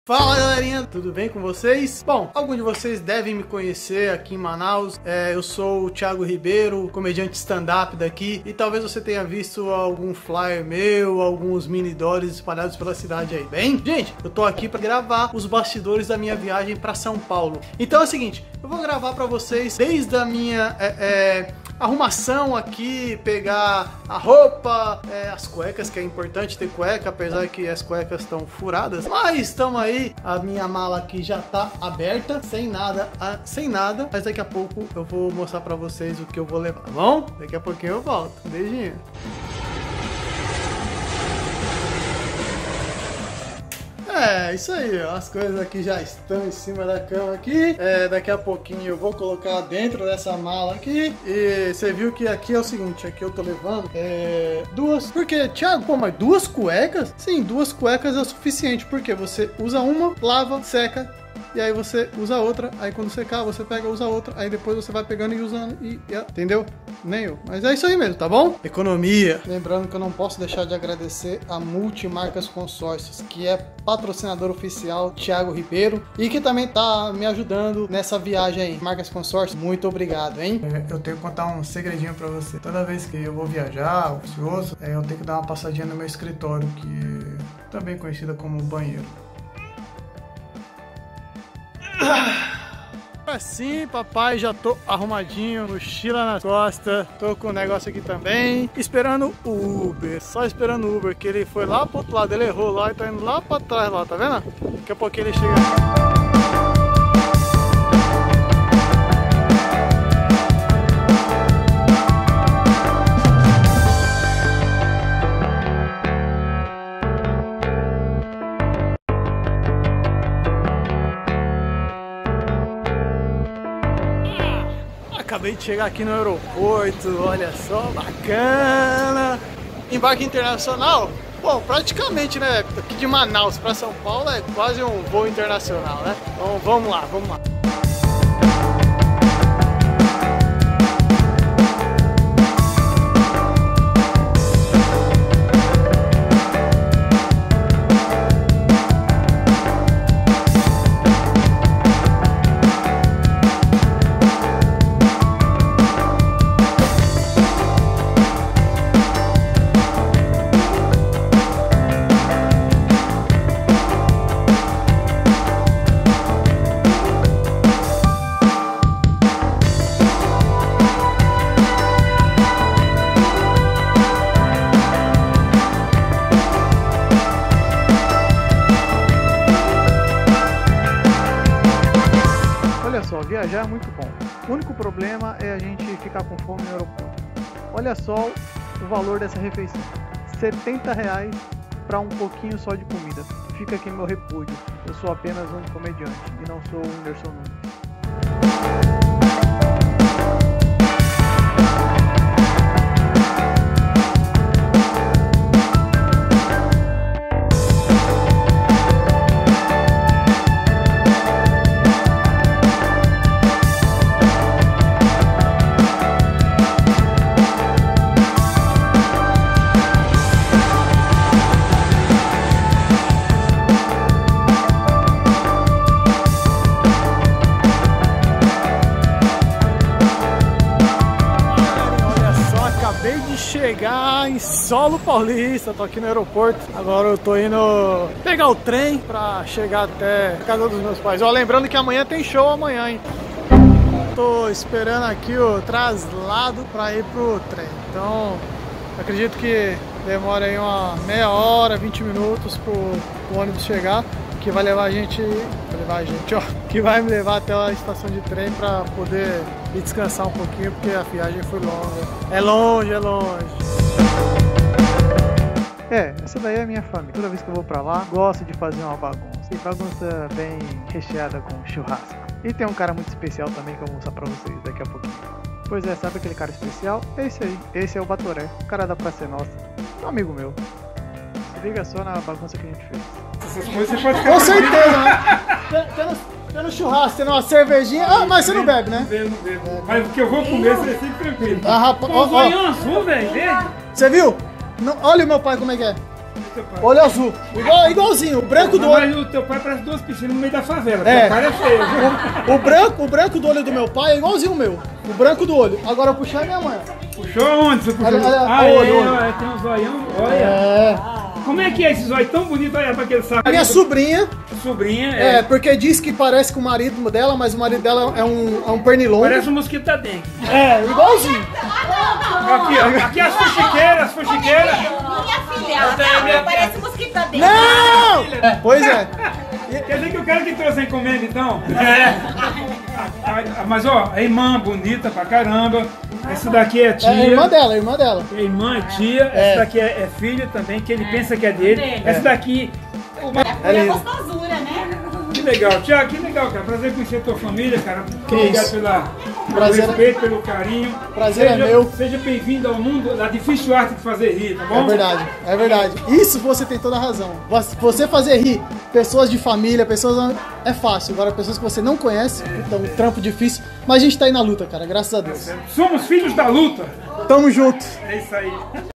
Fala galerinha, tudo bem com vocês? Bom, alguns de vocês devem me conhecer aqui em Manaus. Eu sou o Thiago Ribeiro, comediante stand-up daqui. E talvez você tenha visto algum flyer meu, alguns mini doors espalhados pela cidade aí. Bem, gente, eu tô aqui pra gravar os bastidores da minha viagem pra São Paulo. Então é o seguinte, eu vou gravar pra vocês desde a minha arrumação aqui, pegar a roupa, as cuecas, que é importante ter cueca, apesar que as cuecas estão furadas. Mas estamos aí. A minha mala aqui já tá aberta, sem nada, mas daqui a pouco eu vou mostrar pra vocês o que eu vou levar, tá bom? Daqui a pouquinho eu volto. Um beijinho. Isso aí, ó. As coisas aqui já estão em cima da cama aqui. Daqui a pouquinho eu vou colocar dentro dessa mala aqui. E você viu que aqui é o seguinte, aqui eu tô levando duas. Porque, Thiago, pô, mas duas cuecas? Sim, duas cuecas é o suficiente, porque você usa uma, lava, seca, e aí você usa outra, aí quando secar você pega e usa outra, aí depois você vai pegando e usando entendeu? Nem eu. Mas é isso aí mesmo, tá bom? Economia. Lembrando que eu não posso deixar de agradecer a Multimarcas Consórcios, que é patrocinador oficial Thiago Ribeiro e que também tá me ajudando nessa viagem aí. Marcas Consórcios, muito obrigado, hein? Eu tenho que contar um segredinho pra você. Toda vez que eu vou viajar, ocioso, eu tenho que dar uma passadinha no meu escritório, que é também conhecida como banheiro. Assim, papai, já tô arrumadinho, mochila nas costas, tô com o negócio aqui também, esperando o Uber, só esperando o Uber, que ele foi lá pro outro lado, ele errou lá e tá indo lá pra trás lá, tá vendo? Daqui a pouquinho ele chega. Acabei de chegar aqui no aeroporto, olha só, bacana. Embarque internacional? Bom, praticamente, né? Aqui de Manaus para São Paulo é quase um voo internacional, né? Então vamos lá, vamos lá. Viajar é muito bom. O único problema é a gente ficar com fome no aeroporto. Olha só o valor dessa refeição. R$70 para um pouquinho só de comida. Fica aqui meu repúdio. Eu sou apenas um comediante e não sou o Whindersson Nunes. Chegar em Solo Paulista, tô aqui no aeroporto. Agora eu tô indo pegar o trem pra chegar até a casa dos meus pais. Ó, lembrando que amanhã tem show amanhã, hein? Tô esperando aqui o traslado pra ir pro trem. Então, acredito que demora aí uma meia hora, 20 minutos pro ônibus chegar. Que vai levar a gente, que vai me levar até a estação de trem pra poder ir descansar um pouquinho, porque a viagem foi longa. É longe, é longe. Essa daí é a minha família. Toda vez que eu vou pra lá, gosto de fazer uma bagunça. E bagunça bem recheada com churrasco. E tem um cara muito especial também que eu vou mostrar pra vocês daqui a pouquinho. Pois é, sabe aquele cara especial? É esse aí. Esse é o Batoré, o cara da Praça é Nossa. Um amigo meu. Se liga só na bagunça que a gente fez. Essas coisas você pode ficar. Com certeza, né? Tendo churrasco, tendo uma cervejinha. Ah, mas você não bebe, né? Não bebo. Mas o que eu vou comer, você é sempre tranquilo. Ah, rapaz. Ó, azul, velho. Você viu? Não, olha o meu pai como é que é. teu pai. Olho azul. Igualzinho, o branco do olho. Mas o teu pai parece duas piscinas no meio da favela. É. Teu pai é feio, viu? O branco do olho do meu pai é igualzinho o meu. O branco do olho. Agora eu puxei a minha mãe. Puxou onde? Você puxou? Olha, olho. Olha, tem um zoião. Olha. É. Como é que é esse zóio tão bonito? Olha pra aquele saco. Minha sobrinha. Sobrinha, É, porque diz que parece com o marido dela, mas o marido dela é um pernilongo. Parece um mosquito da dengue. É, igualzinho. Aqui as fuxiqueiras, Minha filhada, parece mosquito da dentro. Não! Pois é. Quer dizer que o cara que trouxe a encomenda, então? É. Mas ó, é irmã bonita pra caramba. Essa daqui é tia. É a irmã dela, a irmã dela. É irmã, é tia. Essa daqui é filha também, que ele pensa que é dele. Essa daqui... É lindo. Gostosura, né? Que legal, Tiago, que legal, cara. Prazer conhecer a tua família, cara. Obrigado isso. pelo Prazer. respeito, pelo carinho. Prazer é meu. Seja bem-vindo ao mundo da difícil arte de fazer rir, tá bom? É verdade, é verdade. Isso você tem toda a razão. Você fazer rir pessoas de família, pessoas é fácil. Agora, pessoas que você não conhece, então um trampo difícil. Mas a gente tá aí na luta, cara, graças a Deus. Somos filhos da luta. Tamo junto. É isso aí.